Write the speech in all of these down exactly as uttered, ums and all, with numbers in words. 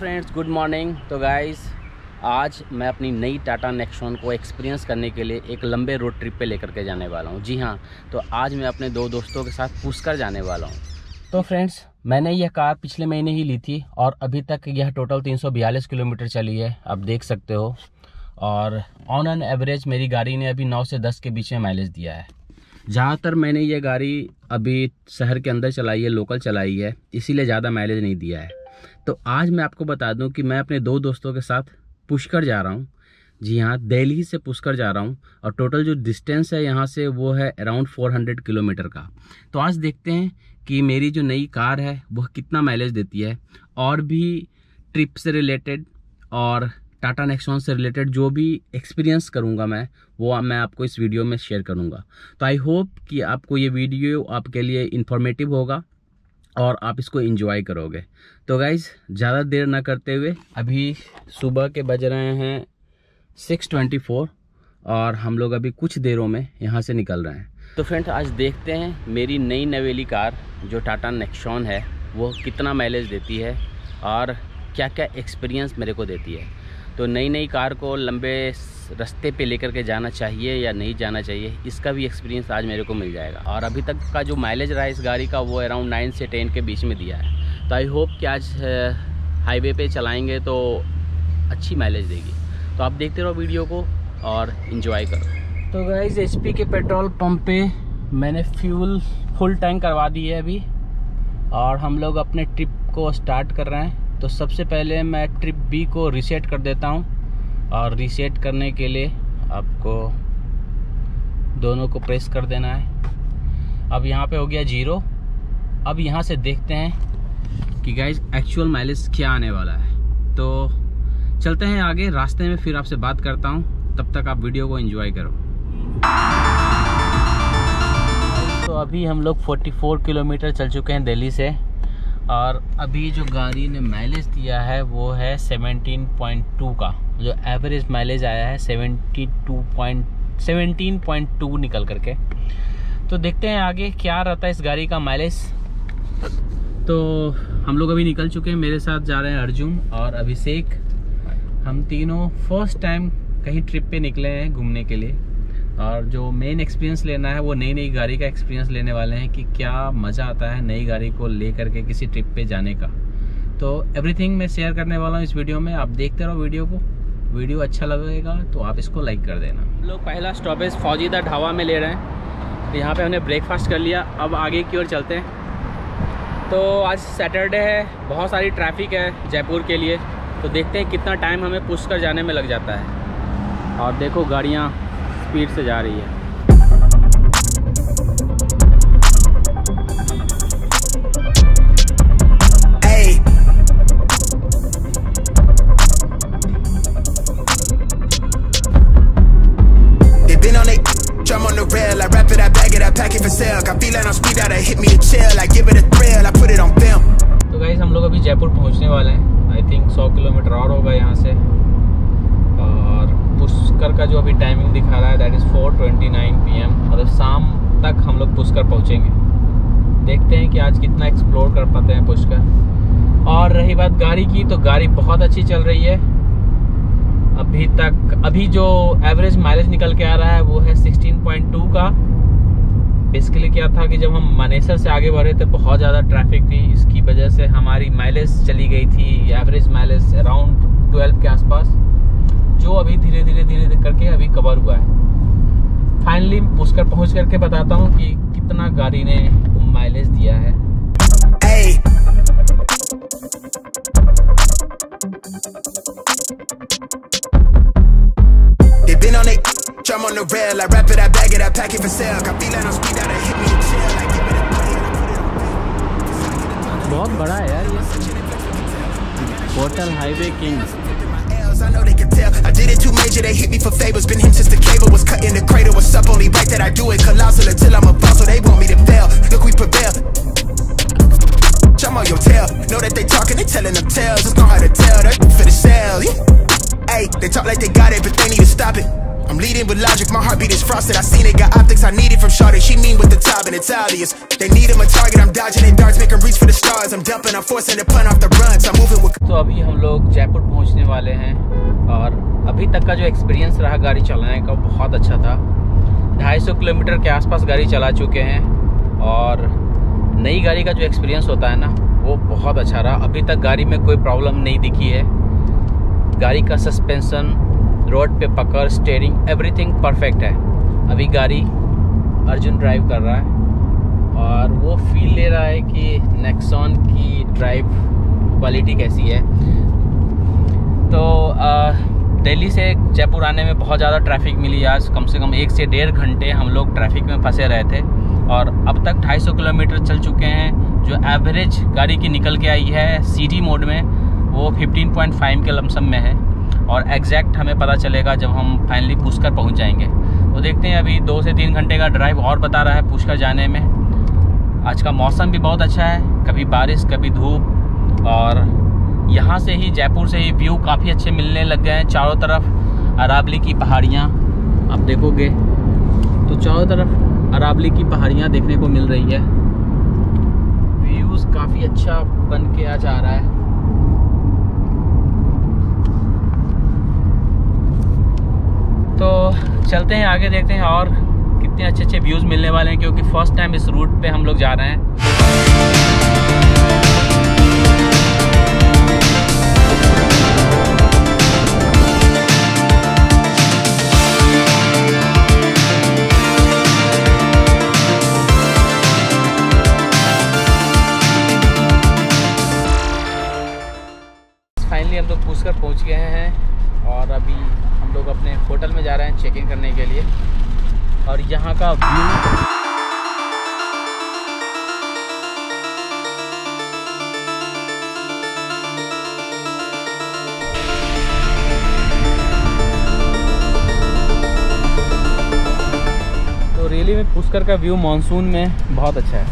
Friends, good morning. तो guys, आज मैं अपनी नई टाटा नेक्सॉन को एक्सपीरियंस करने के लिए एक लंबे रोड ट्रिप पे लेकर के जाने वाला हूँ। जी हाँ, तो आज मैं अपने दो दोस्तों के साथ पुष्कर जाने वाला हूँ। तो फ्रेंड्स, मैंने यह कार पिछले महीने ही ली थी और अभी तक यह टोटल तीन सौ बयालीस किलोमीटर चली है, आप देख सकते हो। और ऑन एन एवरेज मेरी गाड़ी ने अभी नौ से दस के बीच में माइलेज दिया है। ज़्यादातर मैंने ये गाड़ी अभी शहर के अंदर चलाई है, लोकल चलाई है, इसीलिए ज़्यादा माइलेज नहीं दिया है। तो आज मैं आपको बता दूं कि मैं अपने दो दोस्तों के साथ पुष्कर जा रहा हूं। जी हाँ, दिल्ली से पुष्कर जा रहा हूं और टोटल जो डिस्टेंस है यहाँ से वो है अराउंड चार सौ किलोमीटर का। तो आज देखते हैं कि मेरी जो नई कार है वह कितना माइलेज देती है, और भी ट्रिप से रिलेटेड और टाटा नेक्सॉन से रिलेटेड जो भी एक्सपीरियंस करूंगा मैं, वो मैं आपको इस वीडियो में शेयर करूंगा। तो आई होप कि आपको ये वीडियो आपके लिए इन्फॉर्मेटिव होगा और आप इसको एंजॉय करोगे। तो गाइज, ज़्यादा देर ना करते हुए अभी सुबह के बज रहे हैं छह चौबीस और हम लोग अभी कुछ देरों में यहाँ से निकल रहे हैं। तो फ्रेंड्स, आज देखते हैं मेरी नई नवेली कार जो टाटा नेक्सॉन है वो कितना माइलेज देती है और क्या क्या एक्सपीरियंस मेरे को देती है। तो नई नई कार को लंबे रास्ते पे लेकर के जाना चाहिए या नहीं जाना चाहिए, इसका भी एक्सपीरियंस आज मेरे को मिल जाएगा। और अभी तक का जो माइलेज रहा है इस गाड़ी का वो अराउंड नाइन से टेन के बीच में दिया है। तो आई होप कि आज हाईवे पे चलाएंगे तो अच्छी माइलेज देगी। तो आप देखते रहो वीडियो को और इन्जॉय करो। तो गाइस, एचपी के पेट्रोल पंप पे मैंने फ्यूल फुल टैंक करवा दी है अभी और हम लोग अपने ट्रिप को स्टार्ट कर रहे हैं। तो सबसे पहले मैं ट्रिप बी को रीसेट कर देता हूं और रीसेट करने के लिए आपको दोनों को प्रेस कर देना है। अब यहाँ पे हो गया जीरो। अब यहाँ से देखते हैं कि गाइस एक्चुअल माइलेज क्या आने वाला है। तो चलते हैं आगे, रास्ते में फिर आपसे बात करता हूँ, तब तक आप वीडियो को एंजॉय करो। तो अभी हम लोग चौवालीस किलोमीटर चल चुके हैं दिल्ली से और अभी जो गाड़ी ने माइलेज दिया है वो है सत्रह पॉइंट दो का, जो एवरेज माइलेज आया है बहत्तर पॉइंट सत्रह पॉइंट दो निकल करके। तो देखते हैं आगे क्या रहता है इस गाड़ी का माइलेज। तो हम लोग अभी निकल चुके हैं, मेरे साथ जा रहे हैं अर्जुन और अभिषेक। हम तीनों फर्स्ट टाइम कहीं ट्रिप पे निकले हैं घूमने के लिए और जो मेन एक्सपीरियंस लेना है वो नई नई गाड़ी का एक्सपीरियंस लेने वाले हैं कि क्या मज़ा आता है नई गाड़ी को ले करके किसी ट्रिप पे जाने का। तो एवरीथिंग मैं शेयर करने वाला हूँ इस वीडियो में, आप देखते रहो वीडियो को। वीडियो अच्छा लगेगा तो आप इसको लाइक कर देना। हम लोग पहला स्टॉपेज फौजीदा ढाबा में ले रहे हैं। तो यहाँ पे हमने ब्रेकफास्ट कर लिया, अब आगे की ओर चलते हैं। तो आज सैटरडे है, बहुत सारी ट्रैफिक है जयपुर के लिए। तो देखते हैं कितना टाइम हमें पुष्कर जाने में लग जाता है। और देखो गाड़ियाँ स्पीड से जा रही है। Drum on the rail, I wrap it, I bag it, I pack it for sale. Got feeling on speed out, hit me a chill, I give it a thrill, I put it on film. तो guys, हम लोग अभी जयपुर पहुंचने वाले हैं। I think सौ kilometre और होगा यहाँ से। और पुष्कर का जो अभी टाइमिंग दिखा रहा है that is four twenty nine P M, मतलब शाम तक हम लोग पुष्कर पहुँचेंगे। देखते हैं कि आज कितना एक्सप्लोर कर पाते हैं पुष्कर। और रही बात गाड़ी की, तो गाड़ी बहुत अच्छी चल रही है अभी तक। अभी जो एवरेज माइलेज निकल के आ रहा है वो है सोलह पॉइंट दो का। बेसिकली क्या था कि जब हम मानेसर से आगे बढ़े थे बहुत ज़्यादा ट्रैफिक थी, इसकी वजह से हमारी माइलेज चली गई थी एवरेज माइलेज अराउंड बारह के आसपास, जो अभी धीरे धीरे धीरे धीरे करके अभी कवर हुआ है। फाइनली पुष्कर पहुंच करके बताता हूं कि कितना गाड़ी ने माइलेज दिया है। hey. Been on it, drum on the rail, I wrap it, I bag it, I pack it for sale. Got feeling on speed out, hit me a chill, I give it a thrill. बहुत बड़ा है यार ये hotel highway king. I know they can tell, I did it too major, they hit me for favors. Been him since the cable was cut in the cradle. What's up, only right that I do it colossal until I'm a boss, so they want me to fail. Look, we prevail. Jump on your tail, know that they talking, they telling them tales. Just know how to tell, they're for the sale. Hey, they talk like they got it, but they need to stop it. I'm leading with logic, my heartbeat is frosted. I seen it, got optics I needed from Shawty. She mean with the top and it's obvious. They need him a target, I'm dodging their darts, make them reach for the stars. I'm dumping, I'm forcing the pun off the runs. I'm moving with. तो अभी हम लोग जयपुर पहुंचने वाले हैं और अभी तक का जो एक्सपीरियंस रहा गाड़ी चलाने का बहुत अच्छा था। ढाई सौ किलोमीटर के आसपास गाड़ी चला चुके हैं और नई गाड़ी का जो एक्सपीरियंस होता है ना वो बहुत अच्छा रहा। अभी तक गाड़ी में कोई प्रॉब्लम नहीं दिखी है। गाड़ी का सस्पेंशन, रोड पे पकड़, स्टीयरिंग, एवरीथिंग परफेक्ट है। अभी गाड़ी अर्जुन ड्राइव कर रहा है और वो फील ले रहा है कि नेक्सॉन की ड्राइव क्वालिटी कैसी है। तो दिल्ली से जयपुर आने में बहुत ज़्यादा ट्रैफिक मिली। आज कम से कम एक से डेढ़ घंटे हम लोग ट्रैफिक में फंसे रहे थे और अब तक ढाई सौ किलोमीटर चल चुके हैं। जो एवरेज गाड़ी की निकल के आई है सिटी मोड में वो पंद्रह पॉइंट पाँच के लमसम में है और एग्जैक्ट हमें पता चलेगा जब हम फाइनली पुष्कर पहुंच जाएंगे। तो देखते हैं, अभी दो से तीन घंटे का ड्राइव और बता रहा है पुष्कर जाने में। आज का मौसम भी बहुत अच्छा है, कभी बारिश कभी धूप और यहाँ से ही जयपुर से ही व्यू काफ़ी अच्छे मिलने लग गए हैं। चारों तरफ अरावली की पहाड़ियाँ आप देखोगे तो चारों तरफ अरावली की पहाड़ियाँ देखने को मिल रही है। व्यूज़ काफ़ी अच्छा बन के आ जा रहा है। तो चलते हैं आगे, देखते हैं और कितने अच्छे अच्छे व्यूज़ मिलने वाले हैं क्योंकि फर्स्ट टाइम इस रूट पे हम लोग जा रहे हैं। फाइनली हम लोग पुष्कर पहुंच गए हैं और अभी हम लोग अपने होटल में जा रहे हैं चेक इन करने के लिए। और यहाँ का व्यू तो रियली में पुष्कर का व्यू मानसून में बहुत अच्छा है।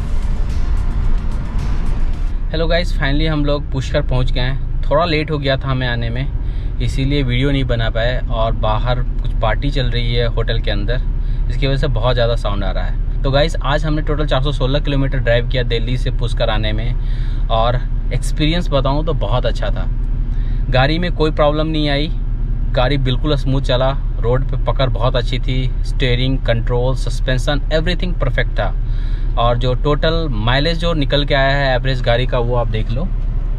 हेलो गाइस, फाइनली हम लोग पुष्कर पहुँच गए हैं। थोड़ा लेट हो गया था हमें आने में, इसीलिए वीडियो नहीं बना पाए और बाहर कुछ पार्टी चल रही है होटल के अंदर, इसकी वजह से बहुत ज़्यादा साउंड आ रहा है। तो गाइस आज हमने टोटल चार सौ सोलह किलोमीटर ड्राइव किया दिल्ली से पुष्कर आने में और एक्सपीरियंस बताऊं तो बहुत अच्छा था। गाड़ी में कोई प्रॉब्लम नहीं आई, गाड़ी बिल्कुल स्मूथ चला, रोड पे पकड़ बहुत अच्छी थी, steering, control, suspension, everything perfect था। और जो टोटल माइलेज जो निकल के आया है एवरेज गाड़ी का वो आप देख लो।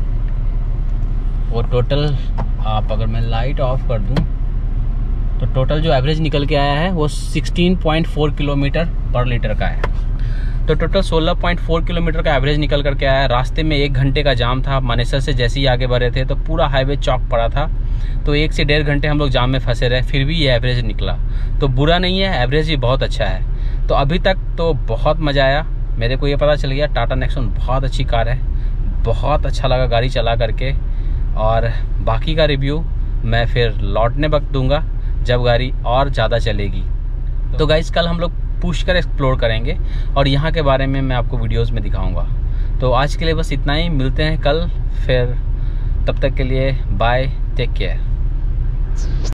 वो टोटल आप अगर मैं लाइट ऑफ कर दूं तो टोटल जो एवरेज निकल के आया है वो सोलह पॉइंट चार किलोमीटर पर लीटर का है। तो टोटल सोलह पॉइंट चार किलोमीटर का एवरेज निकल करके आया है। रास्ते में एक घंटे का जाम था, मानेसर से जैसे ही आगे बढ़े थे तो पूरा हाईवे चौक पड़ा था, तो एक से डेढ़ घंटे हम लोग जाम में फंसे रहे, फिर भी ये एवरेज निकला। तो बुरा नहीं है, एवरेज भी बहुत अच्छा है। तो अभी तक तो बहुत मज़ा आया। मेरे को ये पता चल गया टाटा नेक्सॉन बहुत अच्छी कार है, बहुत अच्छा लगा गाड़ी चला करके। और बाकी का रिव्यू मैं फिर लौटने वक्त दूंगा जब गाड़ी और ज़्यादा चलेगी। तो गाइस कल हम लोग पुष्कर एक्सप्लोर करेंगे और यहाँ के बारे में मैं आपको वीडियोस में दिखाऊंगा। तो आज के लिए बस इतना ही, मिलते हैं कल फिर, तब तक के लिए बाय, टेक केयर।